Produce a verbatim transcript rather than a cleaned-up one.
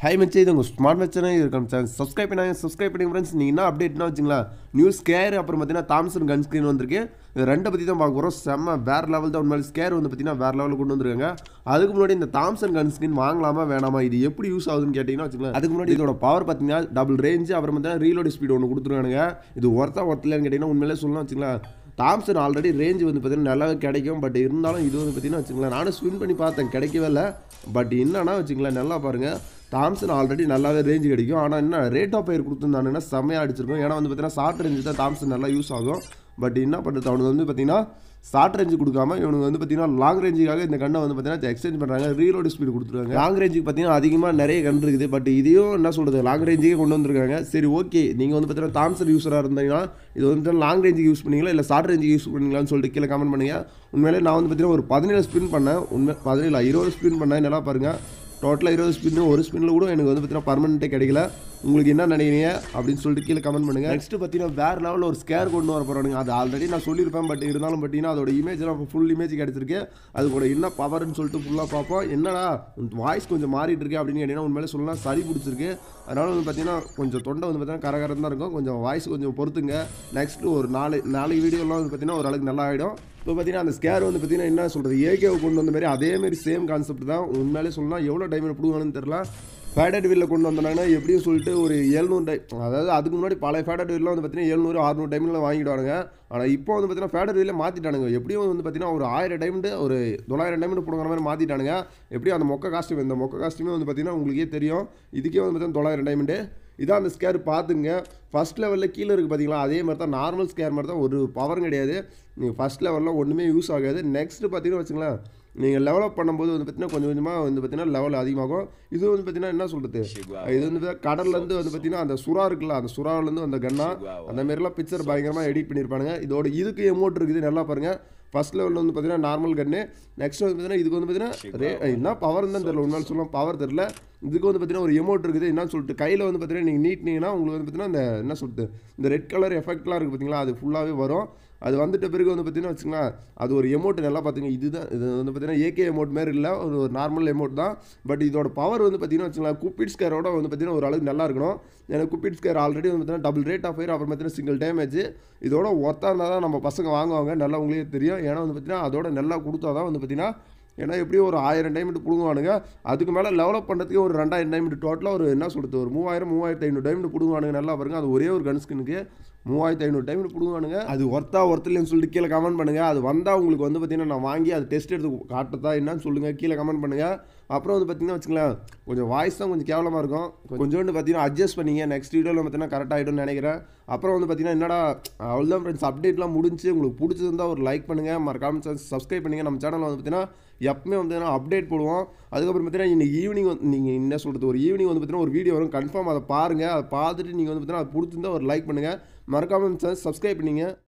Hi, MACHI, இது உங்கள் smart மச்சனே இருக்கும் சார். சப்ஸ்கிரைப் பண்ணாங்க, சப்ஸ்கிரைப் பண்ணி ஃப்ரெண்ட்ஸ். நீங்கள் என்ன அப்டேட்னா வச்சுங்களா, நியூ ஸ்கேர் அப்புறம் பார்த்தீங்கன்னா தாம்சன் கன் ஸ்க்ரீன் வந்திருக்கு. இது ரெண்டை பற்றி தான் பார்க்க போகிறோம். செம்ம வேறு லெவல் தான். உண்மையிலே ஸ்கேர் வந்து பார்த்தீங்கன்னா வேறு லெவலில் கொண்டு வந்துருக்காங்க. அதுக்கு முன்னாடி இந்த தாம்சன் கன் ஸ்க்ரீன் வாங்கலாமா வேணாமா, இது எப்படி யூஸ் ஆகுதுன்னு கேட்டிங்கன்னா வச்சுக்கலாம். அதுக்கு முன்னாடி இதோட பவர் பார்த்தீங்கன்னா டபுள் ரேஞ்சு, அப்புறம் பார்த்தீங்கன்னா ரீலோட் ஸ்பீடு ஒன்று கொடுத்துருக்கானுங்க. இது ஒர்த்தா ஒர்த்தலன்னு கேட்டிங்கன்னா உண்மையிலே சொல்லலாம் வச்சுங்களா. தாம்சன் ஆல்ரெடி ரேஞ்சு வந்து பார்த்தீங்கன்னா நல்லாவே கிடைக்கும். பட் இருந்தாலும் இது வந்து பார்த்தீங்கன்னா வச்சுங்களேன், நானும் ஸ்வின் பண்ணி பார்த்தேன், கிடைக்கவே இல்லை. பட் என்னன்னா வச்சுங்களேன், நல்லா பாருங்கள், தாம்சன் ஆல்ரெடி நல்லாவே ரேஞ்சு கிடைக்கும். ஆனால் என்ன ரேட் ஆஃப் ஃபயர் கொடுத்துருந்தானுங்கன்னா செம்மையாக அடிச்சிருக்கும். ஏன்னா வந்து பார்த்தீங்கன்னா ஷார்ட் ரேஞ்சு தான் தாம்சன் நல்லா யூஸ் ஆகும். பட் என்ன பண்ணுறது, அவனுக்கு வந்து பார்த்தீங்கன்னா ஷார்ட் ரேஞ்சு கொடுக்காம இவனுக்கு வந்து பார்த்தீங்கன்னா லாங் ரேஞ்சுக்காக இந்த கண்ணை வந்து பார்த்தீங்கன்னா எக்ஸ்சேஞ்ச் பண்ணுறாங்க. ரீலோட் ஸ்பீடு கொடுத்துருக்காங்க. லாங் ரேஞ்சுக்கு பார்த்தீங்கன்னா அதிகமாக நிறைய கன் இருக்குது. பட் இதையும் என்ன சொல்கிறது, லாங் ரேஞ்சுக்கே கொண்டு வந்திருக்காங்க. சரி, ஓகே, நீங்கள் வந்து பார்த்தீங்கன்னா தாம்சன் யூஸராக இருந்தீங்கன்னா இது வந்து லாங் ரேஞ்சுக்கு யூஸ் பண்ணிங்களா இல்லை ஷார்ட் ரேஞ்சுக்கு யூஸ் பண்ணிங்களான்னு சொல்லிட்டு கீழே கமெண்ட் பண்ணுங்கள். உண்மையிலே நான் வந்து பார்த்தீங்கன்னா ஒரு பதினேழு ஸ்பின் பண்ணேன். உண்மை பதினேழு இருபது ஸ்பின் பண்ணேன். நல்லா பாருங்கள், டோட்டலாக இருபது ஸ்பின்னு, ஒரு ஸ்பின்னில் கூட எனக்கு வந்து பார்த்தீங்கன்னா பர்மனெண்ட்டே கிடைக்கல. உங்களுக்கு என்ன நினைக்கிறீங்க அப்படின்னு சொல்லிட்டு கீழே கமெண்ட் பண்ணுங்கள். நெக்ஸ்ட்டு பார்த்தீங்கன்னா வேறு லெவலில் ஒரு ஸ்கேர் கொண்டு வர போகிறானுங்க. அது ஆல்ரெடி நான் சொல்லியிருப்பேன். பட் இருந்தாலும் பார்த்தீங்கன்னா அதோட இமேஜ்லாம் ஃபுல் இமேஜ் கிடச்சிருக்கு. அது கூட என்ன பவர்னு சொல்லிட்டு ஃபுல்லாக பார்ப்போம். என்னடா வாய்ஸ் கொஞ்சம் மாறிட்டு இருக்கு அப்படின்னு கேட்டிங்கன்னா உண்மையிலே சொல்லலாம் சரி பிடிச்சிருக்கு. அதனால் வந்து பார்த்தீங்கன்னா கொஞ்சம் தொண்டை வந்து பார்த்தீங்கன்னா கரகரம் தான் இருக்கும். கொஞ்சம் வாய்ஸ் கொஞ்சம் பொறுத்துங்க. நெக்ஸ்ட்டு ஒரு நாலு நாளைக்கு வீடியோலாம் வந்து பார்த்தீங்கன்னா ஓரளவுக்கு நல்லா ஆகிடும். இப்போ பார்த்தீங்கன்னா அந்த ஸ்கேர் வந்து பார்த்தீங்கன்னா என்ன சொல்கிறது, ஏகேவை கொண்டு வந்த மாதிரி அதேமாரி சேம் கான்செப்ட் தான். உண்மையிலே சொல்லலாம் எவ்வளோ டைமில் பிடுவாங்கன்னு தெரியல. ஃபேடட் வீலில் கொண்டு வந்தாங்கன்னா எப்படியும் சொல்லிட்டு ஒரு எழுநூறு டை, அதாவது அதுக்கு முன்னாடி பழைய ஃபேடட் வீலில் வந்து பார்த்தீங்கன்னா எழுநூறு அறுநூறு டைமில் வாங்கிடுவாங்க. ஆனால் இப்போ வந்து பார்த்தீங்கன்னா ஃபேடட் வீலில் மாற்றிட்டானுங்க. எப்படியும் வந்து பார்த்தீங்கன்னா ஒரு ஆயிரம் டைமண்டு ஒரு தொள்ளாயிரம் டைமண்டு பிடுங்குற மாதிரி மாற்றிட்டானுங்க. எப்படியும் அந்த மொக்க காஸ்ட்யூம், இந்த மொக்க காஸ்ட்யூமே வந்து பார்த்தீங்கன்னா உங்களுக்கே தெரியும். இதுக்கே வந்து பார்த்தீங்கன்னா தொள்ளாயிரம் டைமண்டு. இதான் அந்த ஸ்கேர் பார்த்துங்க. ஃபஸ்ட் லெவலில் கீழே இருக்குது பார்த்தீங்களா, அதே மாதிரி தான் நார்மல் ஸ்கேர் மாதிரி தான். ஒரு பவரும் கிடையாது. நீங்கள் ஃபஸ்ட் லெவலில் ஒன்றுமே யூஸ் ஆகாது. நெக்ஸ்ட்டு பார்த்தீங்கன்னா வச்சுங்களேன், நீங்கள் டெவலப் பண்ணும்போது வந்து பார்த்தீங்கன்னா கொஞ்சம் கொஞ்சமாக வந்து பார்த்தீங்கன்னா லெவல் அதிகமாகும். இது வந்து பார்த்தீங்கன்னா என்ன சொல்கிறது, இது வந்து கடல்லேருந்து வந்து பார்த்தீங்கன்னா அந்த சுறா இருக்குல்ல, அந்த சுறாவிலேருந்து அந்த கன்னா அந்த மாரிலாம் பிக்சர் பயங்கரமாக எடிட் பண்ணியிருப்பானுங்க. இதோட இதுக்கு எமோட் இருக்குது, நல்லா பாருங்கள். ஃபஸ்ட் லெவலில் வந்து பார்த்தீங்கன்னா நார்மல் கன்னு. நெக்ஸ்ட் வந்து பார்த்தீங்கன்னா இதுக்கு வந்து பார்த்தீங்கன்னா ரே என்ன பவர் தான் தெரியல, உண்மையில சொல்லலாம் பவர் தெரில. இதுக்கு வந்து பார்த்தீங்கன்னா ஒரு எமோட் இருக்குது. என்னன்னு சொல்லிட்டு கையில் வந்து பார்த்தீங்கன்னா நீங்கள் நீட்டினீங்கன்னா உங்களுக்கு வந்து பார்த்தீங்கன்னா இந்த என்ன சொல்கிறது, இந்த ரெட் கலர் எஃபெக்ட்லாம் இருக்குது பார்த்தீங்களா, அது ஃபுல்லாகவே வரும். அது வந்துட்ட பிறகு வந்து பார்த்தீங்கன்னா வச்சுங்களேன், அது ஒரு எமோட் நல்லா பார்த்துங்க. இதுதான் இது வந்து பார்த்தீங்கன்னா ஏகே எமோட் மாதிரி இல்லை, ஒரு ஒரு நார்மல் எமோட் தான். பட் இதோட பவர் வந்து பார்த்தீங்கன்னா வச்சுங்களேன், குப்பிட் ஸ்கேரோட வந்து பார்த்தீங்கன்னா ஒரு அளவுக்கு நல்லா இருக்கணும். எனக்கு குப்பிட் ஸ்கேர் ஆல்ரெடி வந்து பார்த்தீங்கன்னா டபுள் ரேட் ஆஃப் ஃபயர், அப்புறம் பார்த்தீங்கன்னா சிங்கிள் டேமேஜ். இதோட ஒர்த்தாக இருந்தால் தான் நம்ம பசங்க வாங்குவாங்க. நல்லா உங்களுக்கே தெரியும். ஏன்னா வந்து பார்த்தீங்கன்னா அதோட நல்லா கொடுத்தா தான் வந்து பார்த்தீங்கன்னா, ஏன்னா எப்படியும் ஒரு ஆயிரம் டைமண்ட் பிடுங்குவானுங்க. அதுக்கு மேலே டெவலப் பண்ணுறதுக்கு ஒரு ரெண்டாயிரம் டைமண்ட், டோட்டலாக ஒரு என்ன சொல்கிறது ஒரு மூவாயிரம் மூவாயிரத்து ஐநூறு டைமண்ட் பிடுங்குவானுங்க. நல்லா பாருங்க, அது ஒரே ஒரு கன்ஸ்கினுக்கு மூவாயிரத்து ஐநூறு டைமண்ட் பிடுங்குவானுங்க. அது ஒர்த்தா ஒர்த்தில்லைன்னு சொல்லிட்டு கீழே கமெண்ட் பண்ணுங்கள். அது வந்தால் உங்களுக்கு வந்து பார்த்தீங்கன்னா நான் வாங்கி அது டெஸ்ட் எடுத்து காட்டுறதா என்னன்னு சொல்லுங்கள், கீழே கமெண்ட் பண்ணுங்கள். அப்புறம் வந்து பார்த்தீங்கன்னா வச்சுங்களேன், கொஞ்சம் வாய்ஸ் தான் கொஞ்சம் கேவலமாக இருக்கும். கொஞ்சோண்டு பார்த்தீங்கன்னா அட்ஜஸ்ட் பண்ணிங்க. நெக்ஸ்ட் வீடியோவில் பார்த்தீங்கன்னா கரெக்ட் ஆகிடும்னு நினைக்கிறேன். அப்புறம் வந்து பார்த்தீங்கன்னா என்னடா அவ்வளோதான் ஃப்ரெண்ட்ஸ், அப்டேட்லாம் முடிஞ்சு. உங்களுக்கு பிடிச்சிருந்தா ஒரு லைக் பண்ணுங்கள், மறக்காம சப்ஸ்கிரைப் பண்ணுங்கள். நம்ம சேனலில் வந்து பார்த்தீங்கன்னா எப்பவுமே வந்து அப்டேட் போடுவோம். அதுக்கப்புறம் பார்த்தீங்கன்னா இன்னைக்கு ஈவினிங் வந்து நீங்கள் என்ன சொல்கிறது, ஒரு ஈவினிங் வந்து பார்த்தீங்கன்னா ஒரு வீடியோ வரும், கன்ஃபார்ம் அதை பாருங்கள். அதை பார்த்துட்டு நீங்கள் வந்து பார்த்தீங்கன்னா அது பிடிச்சிருந்தா ஒரு லைக் பண்ணுங்கள், மறக்காமல் சப்ஸ்கிரைப் பண்ணிங்க.